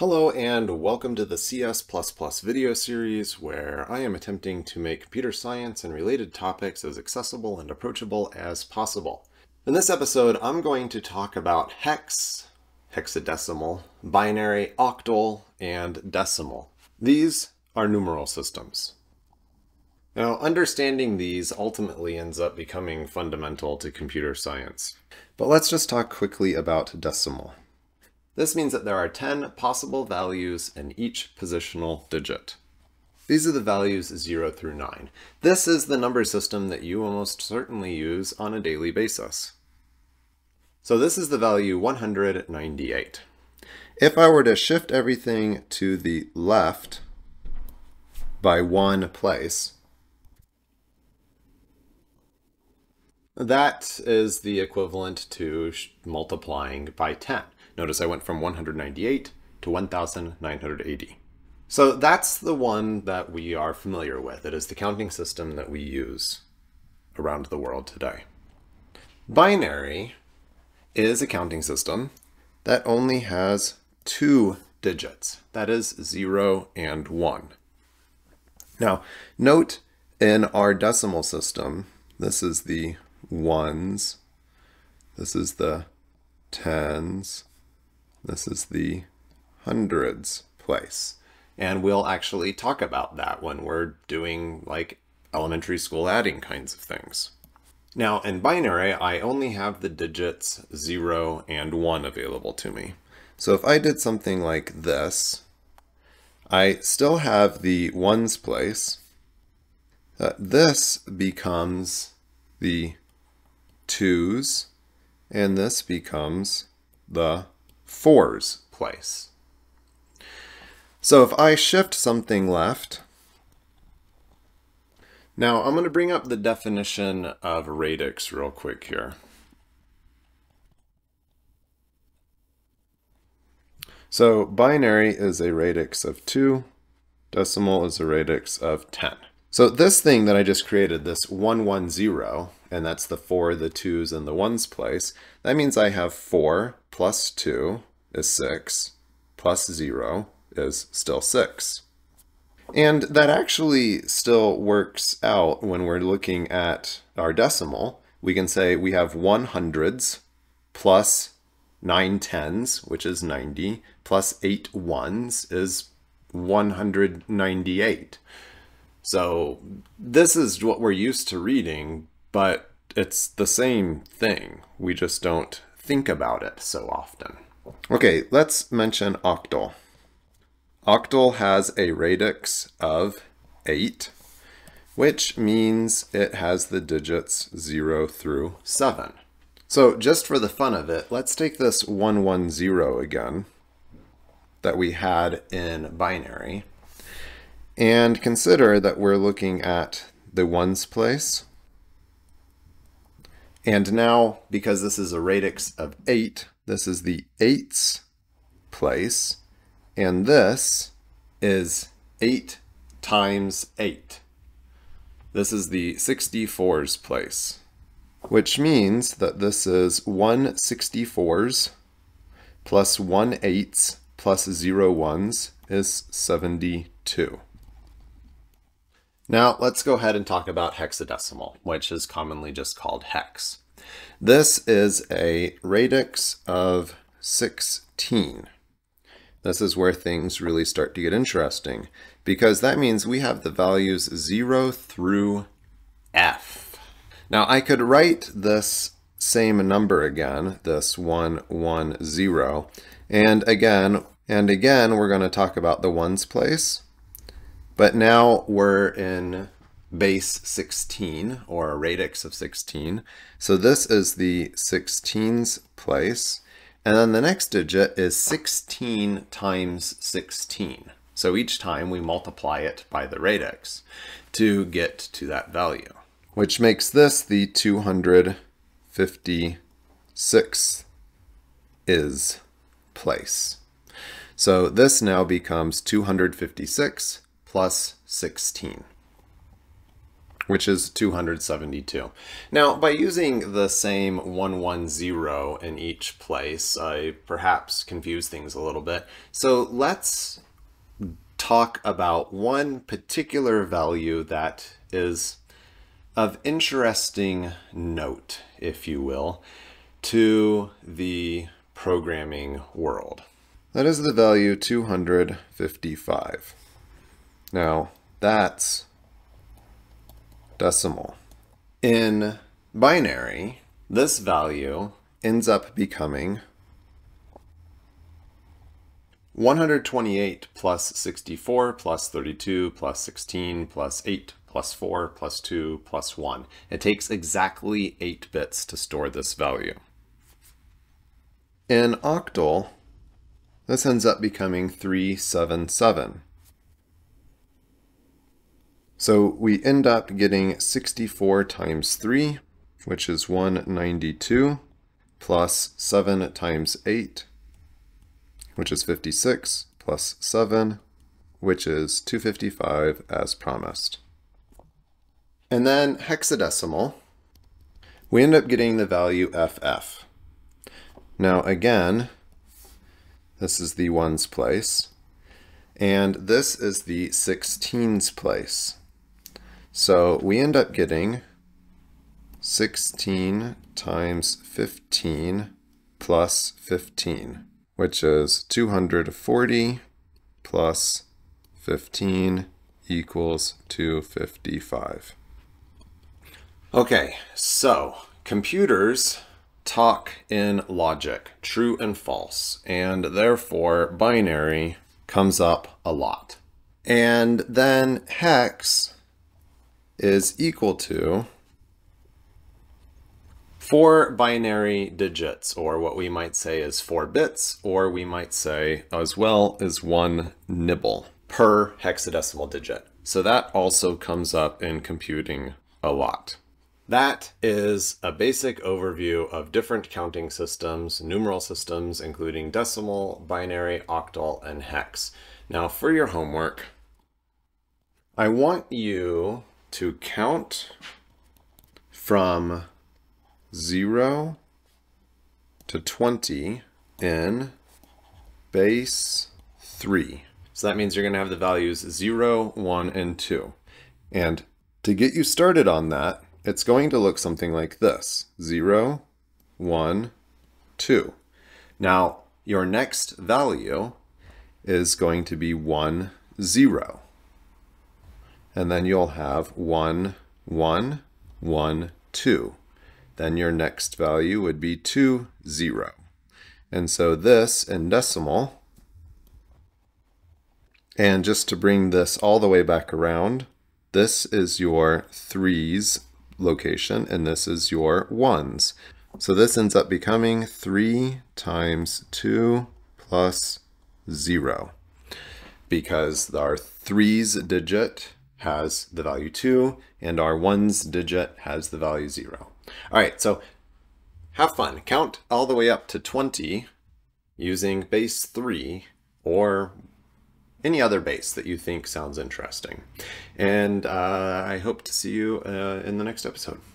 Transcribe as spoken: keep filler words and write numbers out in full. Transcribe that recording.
Hello and welcome to the C S plus plus video series where I am attempting to make computer science and related topics as accessible and approachable as possible. In this episode, I'm going to talk about hex, hexadecimal, binary, octal, and decimal. These are numeral systems. Now, understanding these ultimately ends up becoming fundamental to computer science. But let's just talk quickly about decimal. This means that there are ten possible values in each positional digit. These are the values zero through nine. This is the number system that you almost certainly use on a daily basis. So this is the value one hundred ninety-eight. If I were to shift everything to the left by one place, that is the equivalent to multiplying by ten. Notice I went from one hundred ninety-eight to one thousand nine hundred eighty. So that's the one that we are familiar with. It is the counting system that we use around the world today. Binary is a counting system that only has two digits. That is zero and one. Now, note in our decimal system, this is the ones, this is the tens, this is the hundreds place. And we'll actually talk about that when we're doing like elementary school adding kinds of things. Now in binary, I only have the digits zero and one available to me. So if I did something like this, I still have the ones place. Uh, this becomes the twos, and this becomes the fours place. So if I shift something left, now I'm going to bring up the definition of radix real quick here. So binary is a radix of two, decimal is a radix of ten. So this thing that I just created, this one one zero, and that's the four, the twos, and the ones place, that means I have four plus two is six, plus zero is still six. And that actually still works out when we're looking at our decimal. We can say we have one hundreds plus nine tens, which is ninety, plus eight ones is one hundred ninety-eight. So this is what we're used to reading, but it's the same thing. We just don't think about it so often. Okay, let's mention octal. Octal has a radix of eight, which means it has the digits zero through seven. So just for the fun of it, let's take this one one zero again that we had in binary, and consider that we're looking at the ones place. And now, because this is a radix of eight, this is the eights place, and this is eight times eight. This is the sixty-fours place, which means that this is one sixty-fours plus one eights plus zero ones is seventy-two. Now let's go ahead and talk about hexadecimal, which is commonly just called hex. This is a radix of sixteen. This is where things really start to get interesting, because that means we have the values zero through F. Now I could write this same number again, this one one zero, and again, and again we're going to talk about the ones place. But now we're in base sixteen, or a radix of sixteen. So this is the sixteens place. And then the next digit is sixteen times sixteen. So each time we multiply it by the radix to get to that value, which makes this the two hundred fifty-sixth is place. So this now becomes two hundred fifty-six plus sixteen. which is two hundred seventy-two. Now, by using the same one one zero in each place, I perhaps confuse things a little bit. So let's talk about one particular value that is of interesting note, if you will, to the programming world. That is the value two hundred fifty-five. Now, that's decimal. In binary, this value ends up becoming one hundred twenty-eight plus sixty-four plus thirty-two plus sixteen plus eight plus four plus two plus one. It takes exactly eight bits to store this value. In octal, this ends up becoming three seventy-seven. So we end up getting sixty-four times three, which is one hundred ninety-two, plus seven times eight, which is fifty-six, plus seven, which is two hundred fifty-five as promised. And then hexadecimal, we end up getting the value F F. Now again, this is the ones place, and this is the sixteens place. So we end up getting sixteen times fifteen plus fifteen, which is two hundred forty plus fifteen equals two hundred fifty-five. Okay, so computers talk in logic, true and false, and therefore binary comes up a lot. And then hex is equal to four binary digits, or what we might say is four bits, or we might say as well as one nibble per hexadecimal digit. So that also comes up in computing a lot. That is a basic overview of different counting systems, numeral systems, including decimal, binary, octal, and hex. Now for your homework, I want you to count from zero to twenty in base three. So that means you're going to have the values zero, one, and two. And to get you started on that, it's going to look something like this. zero, one, two. Now, your next value is going to be one, zero. And then you'll have one, one, one, two. Then your next value would be two, zero. And so this in decimal, and just to bring this all the way back around, this is your threes location, and this is your ones. So this ends up becoming three times two plus zero, because our threes digit has the value two, and our ones digit has the value zero. All right, so have fun. Count all the way up to twenty using base three or any other base that you think sounds interesting. And uh, I hope to see you uh, in the next episode.